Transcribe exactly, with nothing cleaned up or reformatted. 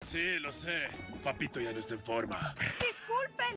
Sí, lo sé. Papito ya no está en forma. Disculpen,